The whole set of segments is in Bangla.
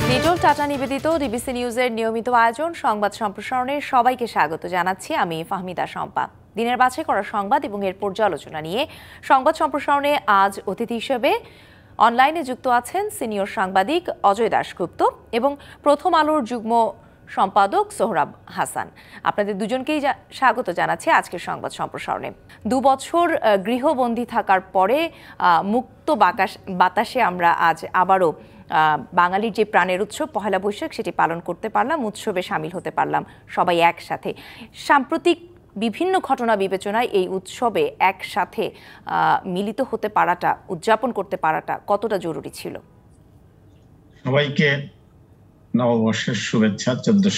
লিটল টাটা নিবেদিত ডিবিসি নিউজের নিয়মিত আয়োজন সংবাদ সম্প্রসারণে সবাইকে স্বাগত জানাচ্ছি। আমি ফাহমিদা শম্পা। দিনের বাছাই করা সংবাদ এবং এর পর্যালোচনা নিয়ে সংবাদ সম্প্রসারণে আজ অতিথি হিসেবে অনলাইনে যুক্ত আছেন সিনিয়র সাংবাদিক অজয় দাশগুপ্ত এবং প্রথম আলোর যুগ্ম সম্পাদক সোহরাব হাসান। আপনাদের দুজনকেই স্বাগত জানাচ্ছি আজকের সংবাদ সম্প্রসারণে। 2 বছর গৃহবন্দী থাকার পরে মুক্ত বাতাসে আমরা আজ আবারও বাঙালির যে প্রাণের উৎসব পহেলা বৈশাখ সেটি পালন করতে পারলাম, উৎসবে সামিল হতে পারলাম সবাই একসাথে। সাম্প্রতিক বিভিন্ন ঘটনা বিবেচনায় এই উৎসবে একসাথে মিলিত হতে পারাটা, উদযাপন করতে পারাটা কতটা জরুরি ছিল? সবাইকে নববর্ষের শুভেচ্ছা।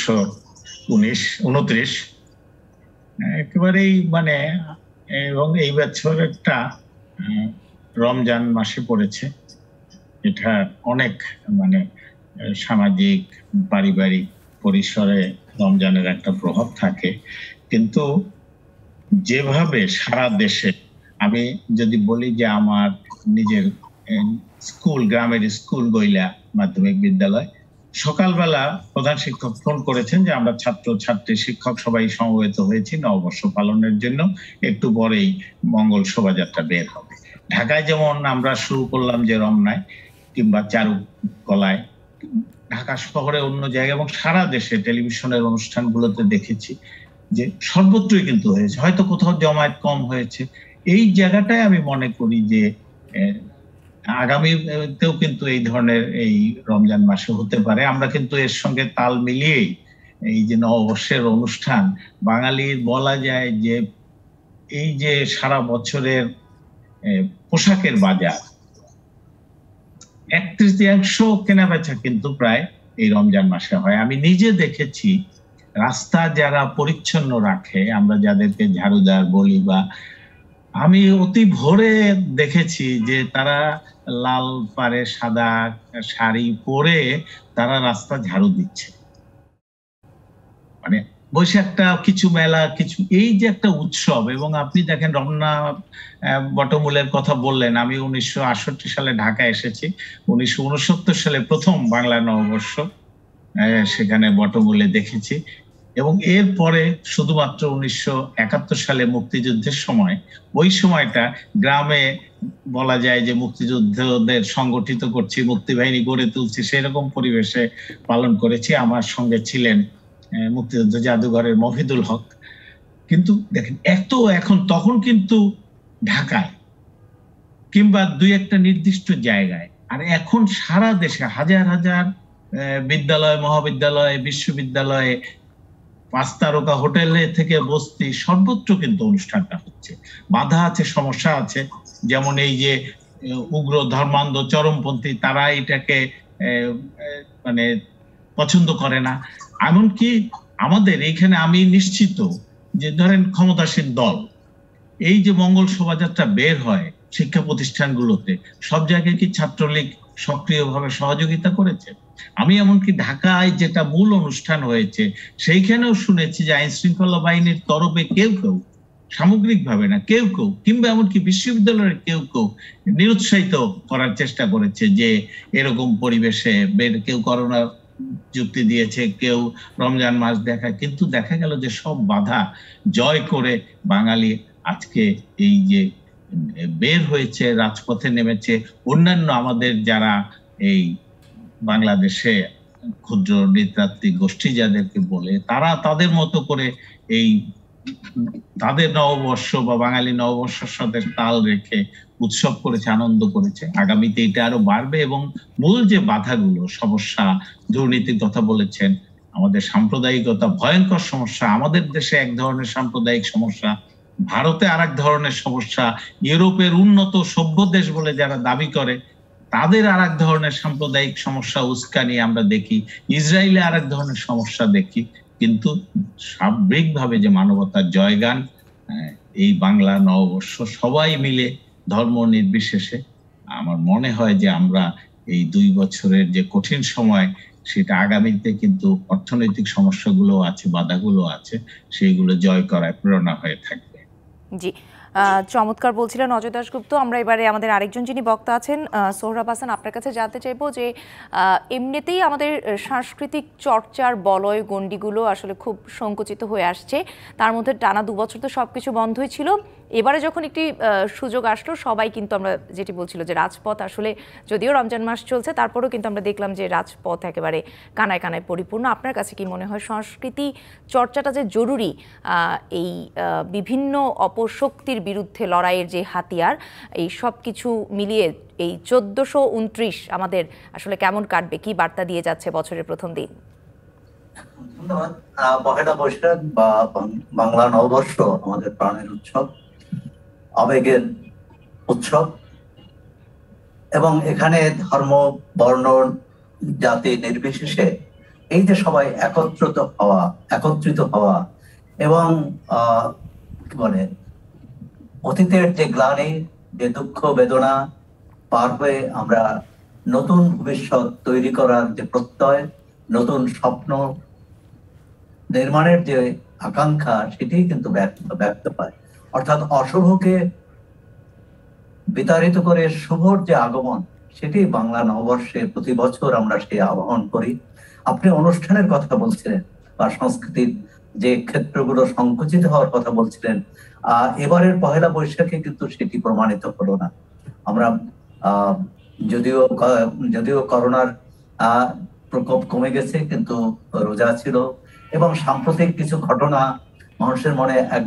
1429 একেবারেই এবং এই বছর একটা রমজান মাসে পড়েছে। এটা অনেক সামাজিক পারিবারিক পরিসরে রমজানের একটা প্রভাব থাকে, কিন্তু যেভাবে সারা দেশে, আমি যদি বলি যে আমার নিজের স্কুল, গ্রামের স্কুল গইলা মাধ্যমিক বিদ্যালয়, সকালবেলা প্রধান শিক্ষক ফোন করেছেন যে আমরা ছাত্র ছাত্রী শিক্ষক সবাই সমবেত হয়েছি নববর্ষ পালনের জন্য, একটু পরেই মঙ্গল শোভাযাত্রা বের হবে। ঢাকায় যেমন আমরা শুরু করলাম যে রমনায় কিংবা চারুকলায়, ঢাকা শহরে অন্য জায়গায় এবং সারা দেশে টেলিভিশনের অনুষ্ঠানগুলোতে দেখেছি যে সর্বত্রই কিন্তু হয়েছে। হয়তো কোথাও জমায়েত কম হয়েছে। এই জায়গাটায় আমি মনে করি যে আগামীতেও কিন্তু এই ধরনের এই রমজান মাসে হতে পারে। আমরা কিন্তু এর সঙ্গে তাল মিলিয়েই এই যে নববর্ষের অনুষ্ঠান, বাঙালির বলা যায় যে এই যে সারা বছরের পোশাকের বাজার 1/3 কেনা বেচা কিন্তু প্রায় এই রমজান মাসে হয়। আমি নিজে দেখেছি রাস্তা যারা পরিচ্ছন্ন রাখে, আমরা যাদেরকে ঝাড়ুদার বলি, বা আমি অতি ভোরে দেখেছি যে তারা লাল পাড়ে সাদা শাড়ি পরে তারা রাস্তা ঝাড়ু দিচ্ছে। বৈশাখটা কিছু মেলা, কিছু এই যে একটা উৎসব। এবং আপনি দেখেন রমনা বটমূলের কথা বললেন, আমি 1968 সালে ঢাকা এসেছি। 1969 সালে প্রথম বাংলা নববর্ষ সেখানে বটমূলে দেখেছি, এবং এরপরে শুধুমাত্র 1971 সালে মুক্তিযুদ্ধের সময়, ওই সময়টা গ্রামে বলা যায় যে মুক্তিযুদ্ধদের সংগঠিত করছি, মুক্তিবাহিনী গড়ে তুলছি, সেরকম পরিবেশে পালন করেছি। আমার সঙ্গে ছিলেন মুক্তিযুদ্ধ জাদুঘরের মফিদুল হক। কিন্তু দেখেন এখন তখন কিন্তু ঢাকায় কিংবা 2-1টা নির্দিষ্ট জায়গায়, আর এখন সারা দেশে হাজার হাজার বিদ্যালয়, মহাবিদ্যালয়, বিশ্ববিদ্যালয়ে, 5 তারকা হোটেলে থেকে বস্তি, সর্বত্র কিন্তু অনুষ্ঠানটা হচ্ছে। বাধা আছে, সমস্যা আছে। যেমন এই যে উগ্র ধর্মান্ধ চরমপন্থী, তারা এটাকে পছন্দ করে না। এমনকি আমাদের এইখানে আমি নিশ্চিত যে ধরেন ক্ষমতাসীন দল, এই যে মঙ্গল শোভাযাত্রা বের হয় শিক্ষা প্রতিষ্ঠানগুলোতে, সব জায়গায় কি ছাত্রলীগ সক্রিয়ভাবে সহযোগিতা করেছে? আমি এমনকি ঢাকায় যেটা মূল অনুষ্ঠান হয়েছে সেইখানেও শুনেছি যে আইন শৃঙ্খলা বাহিনীর তরফে কেউ সামগ্রিকভাবে না, কেউ কিংবা এমনকি বিশ্ববিদ্যালয়ের কেউ নিরুৎসাহিত করার চেষ্টা করেছে যে এরকম পরিবেশে কেউ করোনা যুক্তি দিয়েছে, কেউ রমজান মাস দেখায়। কিন্তু দেখা গেল যে সব বাধা জয় করে বাঙালি আজকে এই যে বের হয়েছে, রাজপথে নেমেছে। অন্যান্য আমাদের যারা এই বাংলাদেশে ক্ষুদ্র নৃতাত্ত্বিক গোষ্ঠী যাদেরকে বলে, তারা তাদের মতো করে এই তাদের নববর্ষ বা বাঙালি নববর্ষের সাথে তাল রেখে উৎসব করেছে, আনন্দ করেছে। আগামীতে এটা আরো বাড়বে। এবং মূল যে বাধাগুলো, সমস্যা, দুর্নীতির কথা বলেছেন, আমাদের সাম্প্রদায়িকতা ভয়ঙ্কর সমস্যা। আমাদের দেশে এক ধরনের সাম্প্রদায়িক সমস্যা, ভারতে আর এক ধরনের সমস্যা, ইউরোপের উন্নত সভ্য দেশ বলে যারা দাবি করে তাদের আর এক ধরনের সাম্প্রদায়িক সমস্যা উস্কানি আমরা দেখি, ইসরায়েলে আর এক ধরনের সমস্যা দেখি। কিন্তু সার্বিকভাবে যে মানবতার জয়গান, এই বাংলা নববর্ষ সবাই মিলে ধর্ম নির্বিশেষে, আমার মনে হয় যে আমরা এই 2 বছরের যে কঠিন সময়, সেটা আগামীতে কিন্তু অর্থনৈতিক সমস্যাগুলো আছে, বাধাগুলো আছে, সেইগুলো জয় করায় প্রেরণা হয়ে থাকবে। জি, চমৎকার বলছিলেন অজয় দাশগুপ্ত। আমরা এবারে আমাদের আরেকজন যিনি বক্তা আছেন সোহরাব হাসান, আপনার কাছে জানতে চাইবো যে এমনিতেই আমাদের সাংস্কৃতিক চর্চার বলয় গণ্ডিগুলো আসলে খুব সংকুচিত হয়ে আসছে। তার মধ্যে টানা 2 বছর তো সবকিছু বন্ধই ছিল। এবারে যখন একটি সুযোগ আসলো, সবাই কিন্তু আমরা যেটি বলছিল যে রাজপথ আসলে, যদিও রমজান মাস চলছে তারপরেও কিন্তু আমরা দেখলাম যে রাজপথ একেবারে কানায় কানায় পরিপূর্ণ। আপনার কাছে কি মনে হয় সংস্কৃতি চর্চাটা যে জরুরি, এই বিভিন্ন অপশক্তির বিরুদ্ধে লড়াইয়ের যে হাতিয়ার, এই সব কিছু মিলিয়ে এই 1429 আমাদের আসলে কেমন কাটবে, কি বার্তা দিয়ে যাচ্ছে বছরের প্রথম দিন? ধন্যবাদ। পহেলা বৈশাখ বা বাংলা নববর্ষ আমাদের প্রাণের উৎসব, আবেগের উৎসব, এবং এখানে ধর্ম, বর্ণ, জাতি নির্বিশেষে এই যে সবাই একত্রিত হওয়া এবং কি বলে অতীতের যে গ্লানি, যে দুঃখ বেদনা পার হয়ে আমরা নতুন ভবিষ্যৎ তৈরি করার যে প্রত্যয়, নতুন স্বপ্ন নির্মাণের যে আকাঙ্ক্ষা, সেটি কিন্তু ব্যক্ত পায়। অর্থাৎ অশুভকে বিতাড়িত করে শুভর যে আগমন, সেটি বাংলা নববর্ষে প্রতি বছর আমরা সেই আহ্বান করি। আপনি অনুষ্ঠানের কথা বলছিলেন বা সংস্কৃতির যে ক্ষেত্রগুলো সংকুচিত হওয়ার কথা বলছিলেন, এবারের পহেলা বৈশাখে কিন্তু সেটি প্রমাণিত হলো না। আমরা যদিও করোনার প্রকোপ কমে গেছে, কিন্তু রোজা ছিল এবং সাম্প্রতিক কিছু ঘটনা মানুষের মনে এক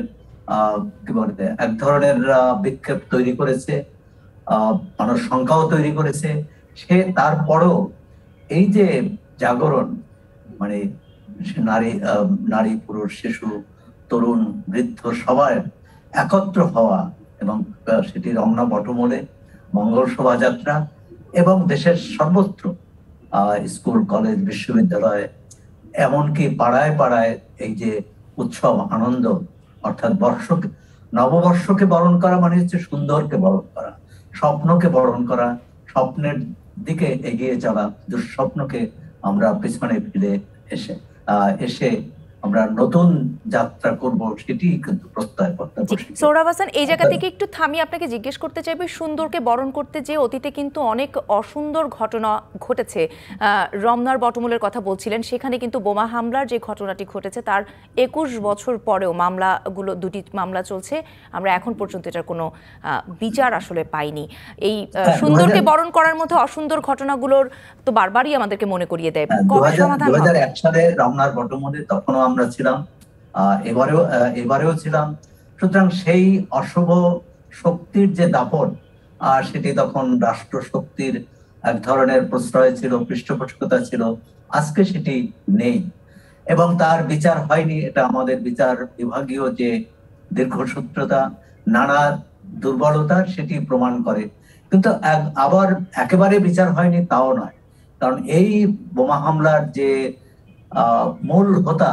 ধরনের বিক্ষেপ তৈরি করেছে, মানুষ সংখ্যাও তৈরি করেছে। সে তারপরও এই যে জাগরণ, মানে নারী পুরুষ শিশু তরুণ বৃদ্ধ সবাই একত্র হওয়া, এবং সেটি রমনা বটমূলে মঙ্গল শোভাযাত্রা এবং দেশের সর্বত্র স্কুল কলেজ বিশ্ববিদ্যালয় এমনকি পাড়ায় পাড়ায় এই যে উৎসব আনন্দ, অর্থাৎ নববর্ষকে বরণ করা মানে হচ্ছে সুন্দরকে বরণ করা, স্বপ্নকে বরণ করা, স্বপ্নের দিকে এগিয়ে চলা, দুঃস্বপ্নকে আমরা পেছনে ফেলে এসে আমরা নতুন যাত্রা করব, সেটি কিন্তু প্রত্যয় করতে। সোহরাব হাসান, এই জায়গা থেকে একটু থামি আপনাকে জিজ্ঞেস করতে চাইবে, সুন্দরকে বরণ করতে যে অতীতে কিন্তু অনেক অসুন্দর ঘটনা ঘটেছে। রমনার বটমূলের কথা বলছিলেন, সেখানে কিন্তু বোমা হামলার যে ঘটনাটি ঘটেছে তার 21 বছর পরেও দুটি মামলা চলছে, আমরা এখন পর্যন্ত এটার কোনো বিচার আসলে পাইনি। এই সুন্দরকে বরণ করার মধ্যে অসুন্দর ঘটনাগুলোর তো বারবারই আমাদেরকে মনে করিয়ে দেয়, কবে সমাধান হবে? 2001 সালে রমনার বটমূলে তখনও আমরা ছিলাম, এবারেও ছিলাম। সুতরাং সেই অশুভ শক্তির যে দাপট, সেটি তখন রাষ্ট্র শক্তির এক ধরনের প্রশ্রয় ছিল, পৃষ্ঠপোষকতা ছিল। আজকে সেটি নেই এবং তার বিচার হয়নি। এটা আমাদের বিচার বিভাগীয় যে দীর্ঘসূত্রতা, নানা দুর্বলতা, সেটি প্রমাণ করে। কিন্তু আবার একেবারে বিচার হয়নি তাও নয়, কারণ এই বোমা হামলার যে মূল হোতা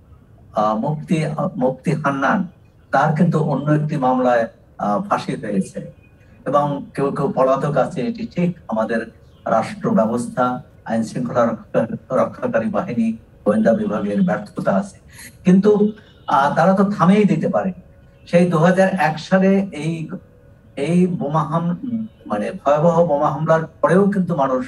মুফতি হান্নান, তার কিন্তু অন্য একটি মামলায় ফাঁসি হয়েছে এবং কেউ কেউ পলাতক আছে। এটি ঠিক আমাদের রাষ্ট্র ব্যবস্থা, আইন শৃঙ্খলা রক্ষাকারী বাহিনী, গোয়েন্দা বিভাগের ব্যর্থতা আছে, কিন্তু তারা তো থামিয়েই দিতে পারে। সেই 2001 সালে এই মানে ভয়াবহ বোমা হামলার পরেও কিন্তু মানুষ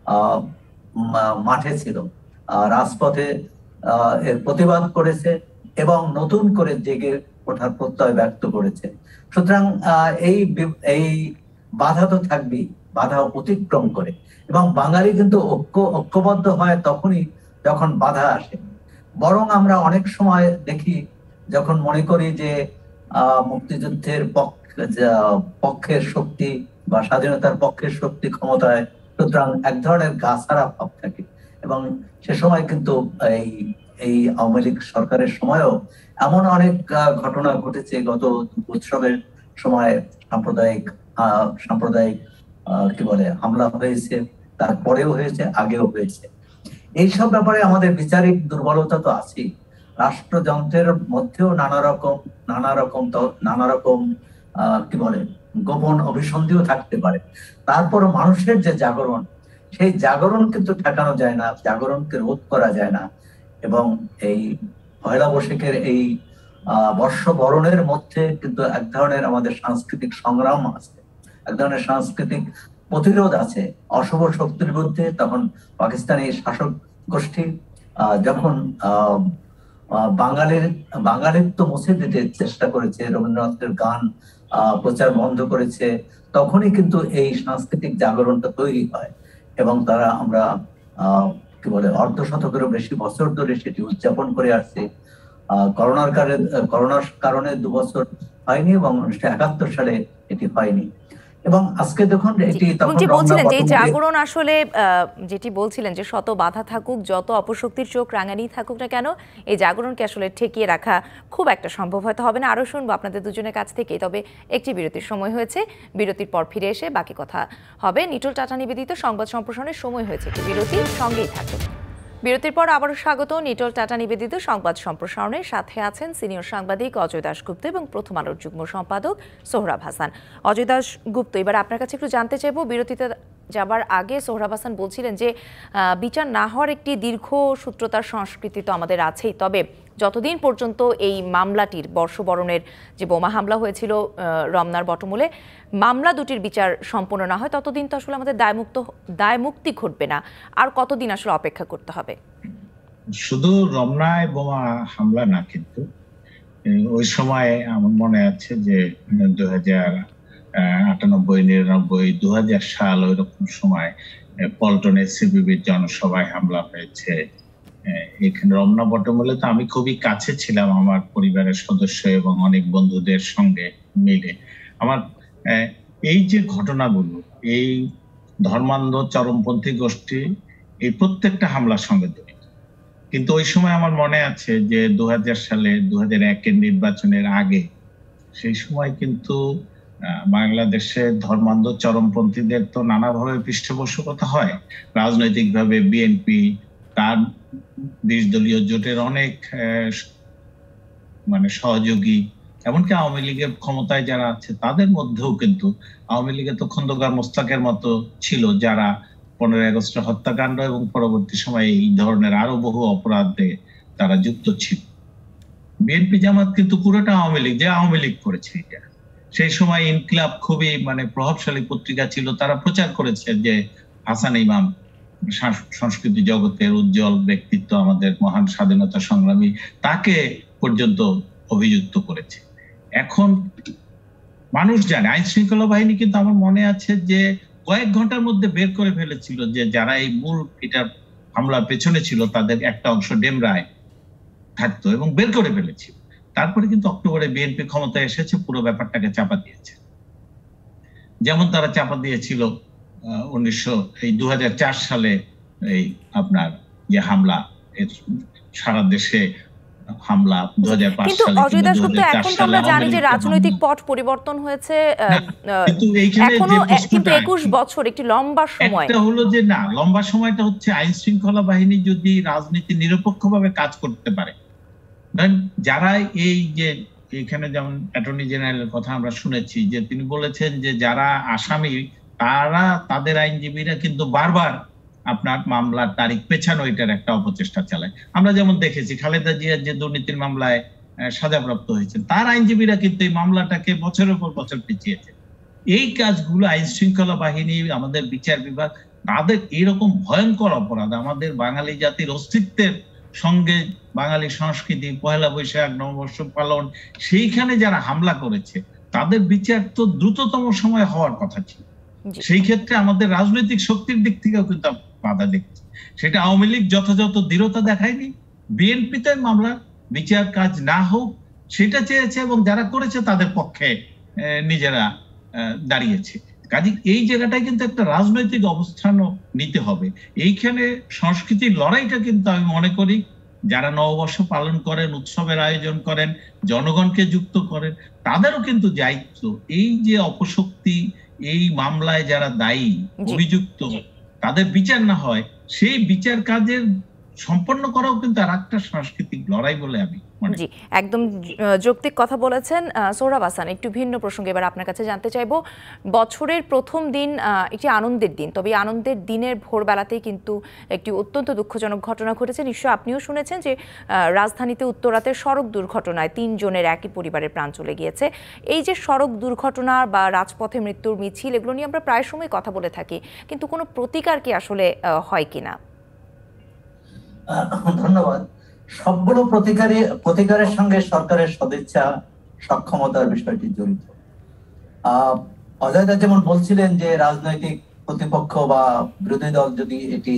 মাঠে ছিল, রাজপথে এর প্রতিবাদ করেছে এবং নতুন করে জেগে ওঠার প্রত্যয় ব্যক্ত করেছে। সুতরাং এই বাধা তো থাকবেই, বাধা অতিক্রম করে। এবং বাঙালি কিন্তু ঐক্যবদ্ধ হয় তখনই যখন বাধা আসে। বরং আমরা অনেক সময় দেখি, যখন মনে করি যে মুক্তিযুদ্ধের পক্ষের শক্তি বা স্বাধীনতার পক্ষের শক্তি ক্ষমতায়, সুতরাং এক ধরনের গাছাড়া ভাব থাকে। এবং সে সময় কিন্তু এই আওয়ামী লীগ সরকারের সময়ও এমন অনেক ঘটনা ঘটেছে। গত উৎসবের সময় সাম্প্রদায়িক কি বলে হামলা হয়েছে, তারপরেও হয়েছে, আগেও হয়েছে। এইসব ব্যাপারে আমাদের বিচারিক দুর্বলতা তো আছেই। রাষ্ট্রযন্ত্রের মধ্যেও নানা রকম কি বলে গোপন অভিসন্ধিও থাকতে পারে। তারপর মানুষের যে জাগরণ, সেই জাগরণ কিন্তু ঠেকানো যায় না, জাগরণকে রোধ করা যায় না। এবং এই পয়লা বৈশাখের এই বর্ষবরণের মধ্যে কিন্তু এক ধরনের আমাদের সাংস্কৃতিক সংগ্রাম আছে, এক ধরনের সাংস্কৃতিক প্রতিরোধ আছে অশুভ শক্তির বিরুদ্ধে। তখন পাকিস্তানি শাসক গোষ্ঠী যখন বাঙালিত্ব মুছে দিতে চেষ্টা করেছে, রবীন্দ্রনাথের গান প্রচার বন্ধ করেছে, তখনই কিন্তু এই সাংস্কৃতিক জাগরণটা তৈরি হয়। এবং তারা আমরা কি বলে অর্ধশতকেরও বেশি বছর ধরে সেটি উদযাপন করে আসছে। করোনার কারণে 2 বছর হয়নি এবং 1971 সালে এটি হয়নি। এবং আজকে দেখুন এটি তখন বলছিলেন যে জাগরণ আসলে যেটি বলছিলেন যে শত বাধা থাকুক, যত অপশক্তির চোখ রাঙানি থাকুক না কেন, এই জাগরণকে আসলে ঠেকিয়ে রাখা খুব একটা সম্ভব হয়তো হবে না। আরো শুনবো আপনাদের দুজনের কাছ থেকে, তবে একটি বিরতির সময় হয়েছে। বিরতির পর ফিরে এসে বাকি কথা হবে। নিটোল টাটা নিবেদিত সংবাদ সম্প্রসারণের সময় হয়েছে একটি বিরতির, সঙ্গেই থাকুন। বিরতির পর আবারও স্বাগত নিটোল টাটা নিবেদিত সংবাদ সম্প্রসারণের সাথে আছেন সিনিয়র সাংবাদিক অজয় দাশগুপ্ত এবং প্রথম আলোর যুগ্ম সম্পাদক সোহরাব হাসান। অজয় দাশগুপ্ত, এবার আপনার কাছে একটু জানতে চাইবো, বিরতিতে যাবার আগে সোহরাব হাসান বলছিলেন যে বিচার না হওয়ার একটি দীর্ঘ সূত্রতার সংস্কৃতি তো আমাদের আছেই, তবে যতদিন পর্যন্ত এই মামলাটির বর্ষবরণের যে বোমা হামলা হয়েছিল রমনার বটমূলে, মামলা দুটির বিচার সম্পন্ন না হয় ততদিন তো আসলে আমাদের দায়মুক্তি ঘটবে না। আর কতদিন আসলে অপেক্ষা করতে হবে? শুধু রমনায় বোমা হামলা না, কিন্তু ওই সময় আমার মনে আছে যে 2098, 99, 2000 সাল ওই রকম সময় পল্টনে সিপিবির জনসভায় হামলা হয়েছে। এখানে রমনা বটমূলে তো আমি খুবই কাছে ছিলাম আমার পরিবারের সদস্য এবং অনেক বন্ধুদের সঙ্গে মিলে। আমার এই যে ঘটনাগুলো, এই ধর্মান্ধ চরমপন্থী গোষ্ঠী এই প্রত্যেকটা হামলার সঙ্গে জড়িত। কিন্তু ওই সময় আমার মনে আছে যে 2000 সালে 2001-এর নির্বাচনের আগে, সেই সময় কিন্তু বাংলাদেশে ধর্মান্ধ চরমপন্থীদের তো নানাভাবে পৃষ্ঠপোষকতা হয়। রাজনৈতিকভাবে বিএনপি, তার 20 দলীয় জোটের অনেক সহযোগী, এমনকি আওয়ামী লীগের ক্ষমতায় যারা আছে তাদের মধ্যেও কিন্তু আওয়ামী লীগের তো খন্দকার মোস্তাকের মতো ছিল, যারা 15 আগস্ট হত্যাকাণ্ড এবং পরবর্তী সময়ে এই ধরনের আরো বহু অপরাধে তারা যুক্ত ছিল। বিএনপি জামাত কিন্তু পুরোটা আওয়ামী লীগ, যে আওয়ামী লীগ করেছে এটা। সেই সময় ইনকিলাব খুবই প্রভাবশালী পত্রিকা ছিল, তারা প্রচার করেছে যে হাসান ইমাম সংস্কৃতি জগতের উজ্জ্বল ব্যক্তিত্ব, আমাদের মহান স্বাধীনতা সংগ্রামী, তাকে পর্যন্ত অভিযুক্ত করেছে। এখন মানুষ জানে, আইন শৃঙ্খলা বাহিনী কিন্তু আমার মনে আছে যে কয়েক ঘন্টার মধ্যে বের করে ফেলেছিল যে যারা এই মূল এটার হামলার পেছনে ছিল তাদের একটা অংশ ডেমরায় থাকতো এবং বের করে ফেলেছিল। তারপরে কিন্তু অক্টোবরে বিএনপি ক্ষমতায় এসেছে, পুরো ব্যাপারটাকে চাপা দিয়েছে। যেমন তারা চাপা দিয়েছিল 2004 সালে এই আপনার যে হামলা, সারা দেশে হামলা 2005 সালে। অজয় দাশগুপ্ত, এখন তো আমরা জানি যে রাজনৈতিক পট পরিবর্তন হয়েছে, এখনো কিন্তু 21 বছর একটি লম্বা সময়। এটা হলো যে না, লম্বা সময়টা হচ্ছে আইন শৃঙ্খলা বাহিনী যদি রাজনীতি নিরপেক্ষভাবে কাজ করতে পারে। যারা এই যে এখানে যেমন অ্যাটর্নি জেনারেলের কথা আমরা শুনেছি যে তিনি বলেছেন যে যারা আসামি তারা, তাদের আইনজীবীরা কিন্তু বারবার আপনার মামলার তারিখ পেছানো এটার একটা অপচেষ্টা চালায়। আমরা যেমন দেখেছি খালেদা জিয়ার যে দুর্নীতির মামলায় সাজাপ্রাপ্ত হয়েছেন, তার আইনজীবীরা কিন্তু এই মামলাটাকে বছরের পর বছর পেছিয়েছে। এই কাজগুলো আইন শৃঙ্খলা বাহিনী, আমাদের বিচার বিভাগ, তাদের এরকম ভয়ঙ্কর অপরাধ, আমাদের বাঙালি জাতির অস্তিত্বের সঙ্গে বাঙালি সংস্কৃতি, পহেলা বৈশাখ, নববর্ষ পালন, সেইখানে যারা হামলা করেছে তাদের বিচার তো দ্রুততম সময় হওয়ার কথা ছিল। সেই ক্ষেত্রে আমাদের রাজনৈতিক শক্তির দিক থেকেও কিন্তু বাধা দেখছি। সেটা আওয়ামী লীগ যথাযথ দৃঢ়তা দেখায়নি, বিএনপিতে মামলার বিচার কাজ না হোক সেটা চেয়েছে এবং যারা করেছে তাদের পক্ষে নিজেরা দাঁড়িয়েছে। কাজে এই জায়গাটায় কিন্তু একটা রাজনৈতিক অবস্থানও নিতে হবে। এইখানে সংস্কৃতির লড়াইটা কিন্তু আমি মনে করি যারা নববর্ষ পালন করেন, উৎসবের আয়োজন করেন, জনগণকে যুক্ত করেন, তাদেরও কিন্তু দায়িত্ব এই যে অপশক্তি, এই মামলায় যারা দায়ী, অভিযুক্ত, তাদের বিচার না হয় সেই বিচার কাজের সম্পন্ন করাও কিন্তু আর একটা সাংস্কৃতিক লড়াই বলে আমি জি, একদম যৌক্তিক কথা বলেছেন সোহরাব হাসান। একটু ভিন্ন প্রসঙ্গে এবার আপনার কাছে জানতে চাইবো, বছরের প্রথম দিন একটি আনন্দের দিন, তবে আনন্দের দিনের ভোরবেলাতেই কিন্তু একটি অত্যন্ত দুঃখজনক ঘটনা ঘটেছে। নিশ্চয়ই আপনিও শুনেছেন যে রাজধানীতে উত্তরাতে সড়ক দুর্ঘটনায় ৩ জনের একই পরিবারের প্রাণ চলে গিয়েছে। এই যে সড়ক দুর্ঘটনা বা রাজপথে মৃত্যুর মিছিল, এগুলো নিয়ে আমরা প্রায় সময় কথা বলে থাকি, কিন্তু কোনো প্রতিকার কি আসলে হয় কিনা? ধন্যবাদ। সবগুলো প্রতিকারের সঙ্গে সরকারের সদিচ্ছা সক্ষমতার বিষয়টি জড়িত। অজয়দা যেমন বলছিলেন যে রাজনৈতিক প্রতিপক্ষ বা বিরোধী দল যদি এটি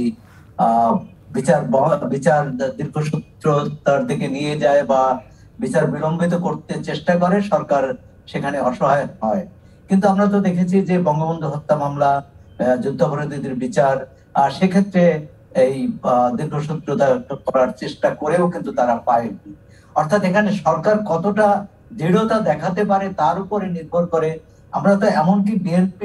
বিচার দীর্ঘসূত্রতার দিকে নিয়ে যায় বা বিচার বিলম্বিত করতে চেষ্টা করে, সরকার সেখানে অসহায় হয়। কিন্তু আমরা তো দেখেছি যে বঙ্গবন্ধু হত্যা মামলা, যুদ্ধাপরাধীদের বিচার, সেক্ষেত্রে এই দীর্ঘসূত্রতা করার চেষ্টা করেও কিন্তু তারা পায়নি। অর্থাৎ এখানে সরকার কতটা দৃঢ়তা দেখাতে পারে তার উপরে নির্ভর করে। আমরা তো এমনকি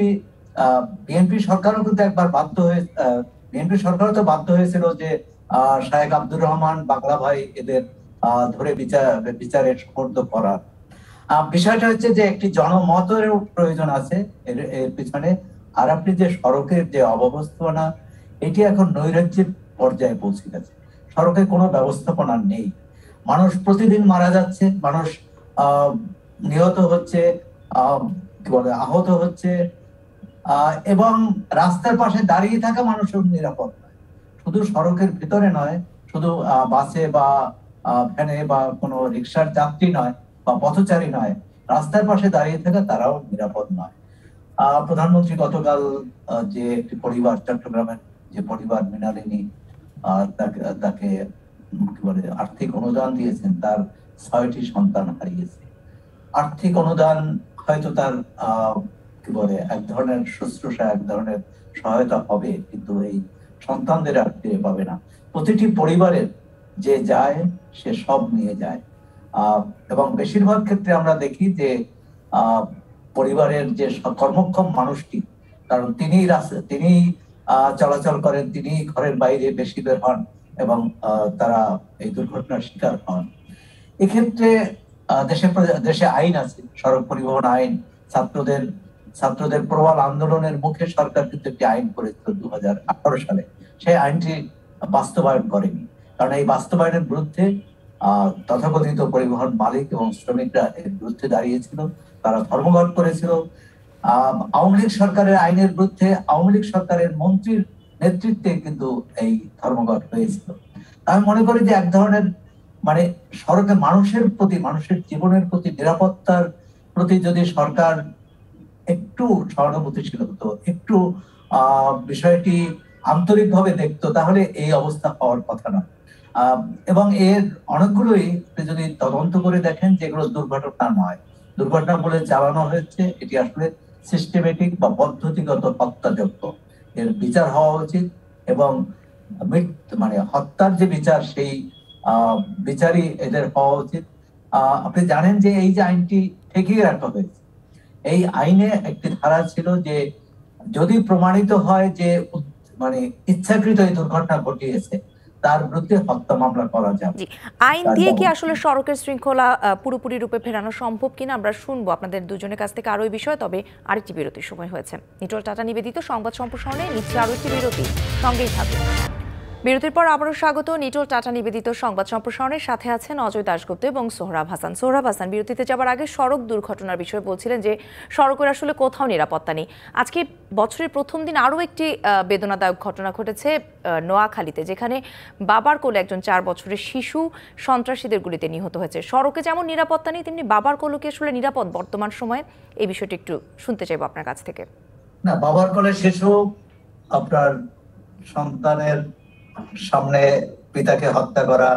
বিএনপি সরকারও কিন্তু একবার বিএনপি সরকারও তো বাধ্য হয়েছিল যে শাহেখ আব্দুর রহমান, বাংলা ভাই এদের ধরে বিচারে সুপর্দ করার। বিষয়টা হচ্ছে যে একটি জনমতের প্রয়োজন আছে এর পিছনে। আর আপনি যে সড়কের যে অব্যবস্থাপনা, এটি এখন নৈরাজ্যের পর্যায়ে পৌঁছে গেছে। সড়কে কোনো ব্যবস্থাপনা নেই। মানুষ প্রতিদিন মারা যাচ্ছে, মানুষ নিহত হচ্ছে, আহত হচ্ছে, এবং রাস্তার পাশে দাঁড়িয়ে থাকা মানুষের নিরাপদ নয়। শুধু সড়কের ভিতরে নয়, শুধু বাসে বা ভ্যানে বা কোনো রিক্সার যাত্রী নয় বা পথচারী নয়, রাস্তার পাশে দাঁড়িয়ে থাকা তারাও নিরাপদ নয়। প্রধানমন্ত্রী গতকাল যে একটি পরিবার, চট্টগ্রামের যে পরিবার মৃণালিনী, তাকে কি বলে আর্থিক অনুদান দিয়েছেন, তার 6টি সন্তান হারিয়েছে। আর্থিক অনুদান হয়তো তার কি বলে এক ধরনের শুশ্রূষা, এক ধরনের সহায়তা হবে, কিন্তু এই সন্তানদের আর ফিরে পাবে না। প্রতিটি পরিবারের যে যায় সে সব নিয়ে যায়। এবং বেশিরভাগ ক্ষেত্রে আমরা দেখি যে পরিবারের যে কর্মক্ষম মানুষটি, কারণ তিনি চলাচল করেন, তিনি ঘরের বাইরে বেশি বের হন এবং তারা এই দুর্ঘটনার শিকার হন। এক্ষেত্রে দেশে আইন আছে, সড়ক পরিবহন আইন। ছাত্রদের প্রবল আন্দোলনের মুখে সরকার কিন্তু একটি আইন করেছিল 2018 সালে। সেই আইনটি বাস্তবায়ন করেনি, কারণ এই বাস্তবায়নের বিরুদ্ধে তথাকথিত পরিবহন মালিক এবং শ্রমিকরা এর বিরুদ্ধে দাঁড়িয়েছিল, তারা ধর্মঘট করেছিল। আওয়ামী লীগ সরকারের আইনের বিরুদ্ধে আওয়ামী লীগ সরকারের মন্ত্রীর নেতৃত্বে কিন্তু এই ধর্মঘট হয়েছিল। আমি মনে করি যে এক ধরনের মানে সড়কে মানুষের জীবনের প্রতি, নিরাপত্তার প্রতি যদি সরকার একটু সহানুভূতিশীল হতো, একটু বিষয়টি আন্তরিকভাবে দেখতো, তাহলে এই অবস্থা হওয়ার কথা না। এবং এর অনেকগুলোই যদি তদন্ত করে দেখেন যেগুলো দুর্ঘটনা নয়, দুর্ঘটনা বলে চালানো হয়েছে, এটি আসলে সিস্টেমেটিক বা পদ্ধতিগত হত্যাযজ্ঞ। এর বিচার হওয়া উচিত এবং মানে হত্যার যে বিচার, সেই বিচারই এদের হওয়া উচিত। আপনি জানেন যে এই যে আইনটি ঠেকিয়ে রাখা হয়েছে, এই আইনে একটি ধারা ছিল যে যদি প্রমাণিত হয় যে মানে ইচ্ছাকৃত এই দুর্ঘটনা ঘটিয়েছে, তার বিরুদ্ধে হত্যা মামলা করা যাবে। আইন দিয়ে কি আসলে সড়কের শৃঙ্খলা পুরোপুরি রূপে ফেরানো সম্ভব কিনা আমরা শুনবো আপনাদের দুজনের কাছ থেকে আরো এই বিষয়। তবে আরেকটি বিরতির সময় হয়েছে। নিটোল টাটা নিবেদিত সংবাদ সম্প্রসারণে নিচ্ছে আরো একটি বিরতি, সঙ্গেই থাকুন। বিরতির পর আবারও স্বাগত নিটোল টাটা নিবেদিত সংবাদ সম্প্রসারণের সাথে আছেন অজয় দাশগুপ্ত এবং সোহরাব হাসান। সোহরাব হাসান, বিরতিতে যাবার আগে সড়ক দুর্ঘটনার বিষয়ে বলছিলেন যে সড়কের আসলে কোথাও নিরাপত্তা নেই। আজকে বছরের প্রথম দিন আরও একটি বেদনাদায়ক ঘটনা ঘটেছে নোয়াখালীতে, যেখানে বাবার কোলে একজন 4 বছরের শিশু সন্ত্রাসীদের গুলিতে নিহত হয়েছে। সড়কে যেমন নিরাপত্তা নেই, তেমনি বাবার কোলে কি আসলে নিরাপদ বর্তমান সময়ে? এই বিষয়টি একটু শুনতে চাইবো আপনার কাছ থেকে। না, বাবার কোলে শিশু, আপনার সন্তানের সামনে পিতাকে হত্যা করা,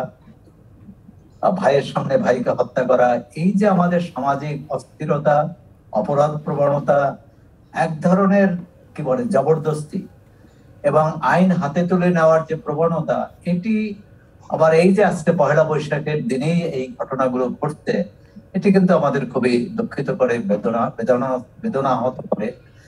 ভাইয়ের সামনে ভাইকে হত্যা করা, এই যে আমাদের সামাজিক অস্থিরতা, অপরাধ প্রবণতা, এক ধরনের কি বলে জবরদস্তি এবং আইন হাতে তুলে নেওয়ার যে প্রবণতা, এটি আবার এই যে আজকে পহেলা বৈশাখের দিনেই এই ঘটনাগুলো ঘটছে, এটি কিন্তু আমাদের খুবই দুঃখিত করে, বেদনা আহত করে।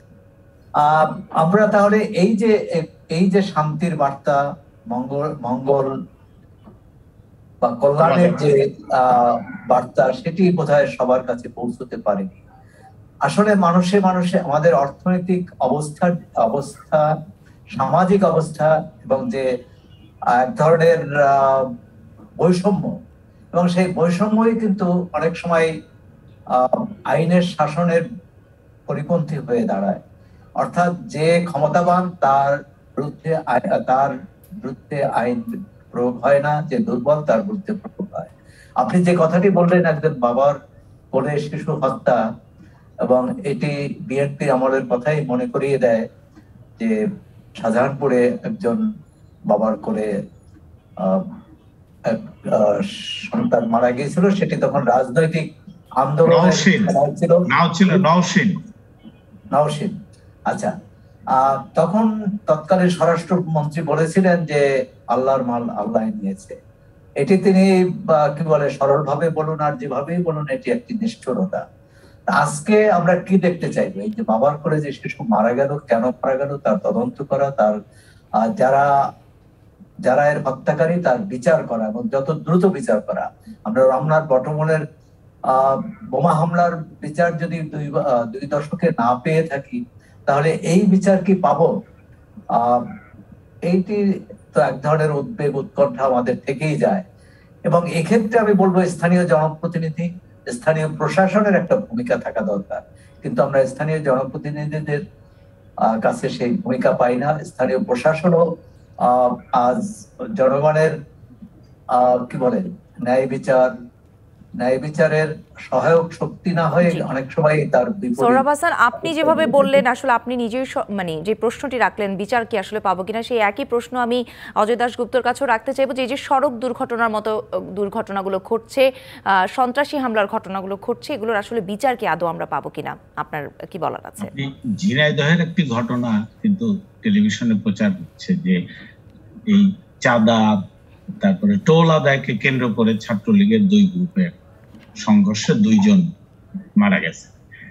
আমরা তাহলে এই যে শান্তির বার্তা, মঙ্গল বা কল্যাণের যে বার্তা সেটি বোধহয় সবার কাছে পৌঁছতে পারেনি। আসলে মানুষে মানুষে আমাদের অর্থনৈতিক অবস্থা, সামাজিক অবস্থা এবং যে এক ধরনের বৈষম্য, এবং সেই বৈষম্যই কিন্তু অনেক সময় আইনের শাসনের পরিপন্থী হয়ে দাঁড়ায়। অর্থাৎ যে ক্ষমতাবান তার বিরুদ্ধে আইন প্রয়োগ হয় না, যে দুর্বল তার বিরুদ্ধে প্রয়োগ হয়। আপনি যে কথাটি বললেন একজন বাবার কোলে শিশু হত্যা, এবং এটি বিএনপির আমলের কথাই মনে করিয়ে দেয় যে শাহজাহানপুরে একজন বাবার কোলে সন্তান মারা গিয়েছিল, সেটি তখন রাজনৈতিক আন্দোলন ছিল। নওশীন, আচ্ছা। তখন তৎকালীন স্বরাষ্ট্রমন্ত্রী বলেছিলেন যে আল্লাহর মাল আল্লাহ নিয়েছে। এটি তিনি কি বলে সরল ভাবে বলুন আর যেভাবেই বলুন, এটি একটি নিষ্ঠুরতা। আজকে আমরা কি দেখতে চাইবো? এই যে বাবার করে যে শিশু মারা গেল, কেন মারা গেল তার তদন্ত করা, তার যারা এর হত্যাকারী তার বিচার করা, এবং যত দ্রুত বিচার করা। আমরা রমনার বটমূলের বোমা হামলার বিচার যদি 2 দশকে না পেয়ে থাকি, তাহলে এই বিচার কি পাবো? এইটি তো এক ধরনের উদ্বেগ, উৎকণ্ঠা আমাদের থেকেই যায়। এবং এক্ষেত্রে আমি বলবো স্থানীয় জনপ্রতিনিধি, স্থানীয় প্রশাসনের একটা ভূমিকা থাকা দরকার। কিন্তু আমরা স্থানীয় জনপ্রতিনিধিদের কাছে সেই ভূমিকা পাই না। স্থানীয় প্রশাসনও আজ জনগণের কি বলে ন্যায় বিচারের সহায়ক শক্তি না হয়ে অনেক সময় তার সোহরাব হাসান, আপনি যেভাবে বললেন, আসলে আপনি নিজেই মানে যে প্রশ্নটি রাখলেন, বিচার কি আসলে পাবো কিনা, সেই একই প্রশ্ন আমি অজয় দাশগুপ্তর কাছেও রাখতে চাইবো। যে সড়ক দুর্ঘটনার মতো দুর্ঘটনাগুলো ঘটছে, সন্ত্রাসী হামলার ঘটনাগুলো ঘটছে, এগুলোর আসলে বিচার কি আদৌ আমরা পাবো কিনা, আপনার কি বলার আছে? ঝিনাইদহের একটি ঘটনা কিন্তু টেলিভিশনে প্রচার হচ্ছে যে এই চাঁদা, তারপরে টোল আদায়কে কেন্দ্র করে ছাত্রলীগের 2 গ্রুপের সংঘর্ষে 2 জন মারা গেছে।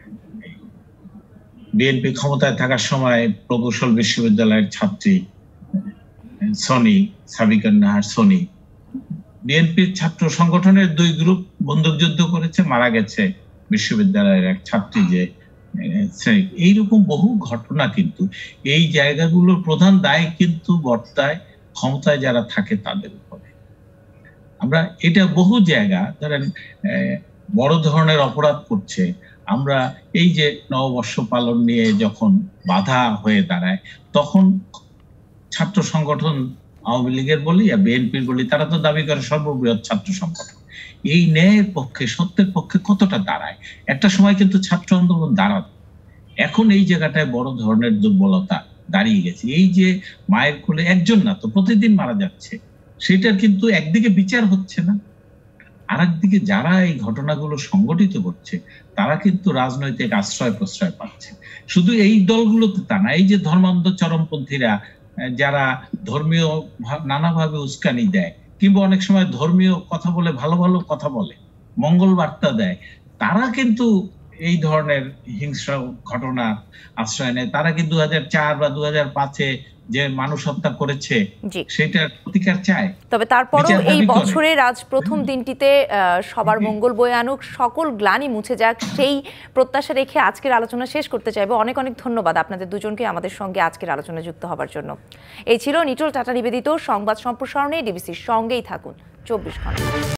বিএনপি ক্ষমতায় থাকার সময় প্রকৌশল বিশ্ববিদ্যালয়ের ছাত্রী সনি, সাবিকার নাহার সনি, বিএনপির ছাত্র সংগঠনের 2 গ্রুপ বন্দুকযুদ্ধ করেছে, মারা গেছে বিশ্ববিদ্যালয়ের এক ছাত্রী। যে এইরকম বহু ঘটনা, কিন্তু এই জায়গাগুলোর প্রধান দায় কিন্তু বর্তায় ক্ষমতায় যারা থাকে তাদের উপরে। আমরা এটা বহু জায়গা ধরেন বড় ধরনের অপরাধ করছে, আমরা এই যে নববর্ষ পালন নিয়ে যখন বাধা হয়ে দাঁড়ায়, তখন ছাত্র সংগঠন আওয়ামী লীগের বলি আর বিএনপির বলি, তারা তো দাবি করে সর্ববৃহৎ ছাত্র সংগঠন। এই ন্যায়ের পক্ষে, সত্যের পক্ষে কতটা দাঁড়ায়? একটা সময় কিন্তু ছাত্র আন্দোলন দাঁড়াত, এখন এই জায়গাটায় বড় ধরনের দুর্বলতা দাঁড়িয়ে গেছে। এই যে মায়ের কোলে একজন না তো প্রতিদিন মারা যাচ্ছে, সেটার কিন্তু একদিকে বিচার হচ্ছে না, আর একদিকে যারা এই ঘটনাগুলো সংগঠিত করছে তারা কিন্তু রাজনৈতিক আশ্রয় প্রশ্রয় পাচ্ছে। শুধু এই দলগুলোতে তা না, এই যে ধর্মান্ধ চরমপন্থীরা যারা ধর্মীয় নানাভাবে উস্কানি দেয়, কিংবা অনেক সময় ধর্মীয় কথা বলে, ভালো ভালো কথা বলে, মঙ্গল বার্তা দেয়, তারা কিন্তু এই ধরনের হিংস্র ঘটনা আশ্রয় নেয়। তারা কি 2004 বা 2005-এ যে মানুষ হত্যা করেছে সেটার প্রতিকার চায়। তবে তারপরও এই বছরের আজ প্রথম দিনটিতে সবার মঙ্গল বয়ে আনুক, সকল গ্লানি মুছে যাক, সেই প্রত্যাশা রেখে আজকের আলোচনা শেষ করতে চাইবো। অনেক অনেক ধন্যবাদ আপনাদের দুজনকে আমাদের সঙ্গে আজকের আলোচনায় যুক্ত হবার জন্য। এই ছিল নিটোল টাটা নিবেদিত সংবাদ সম্প্রসারণে। ডিবিসির সঙ্গেই থাকুন 24 ঘন্টা।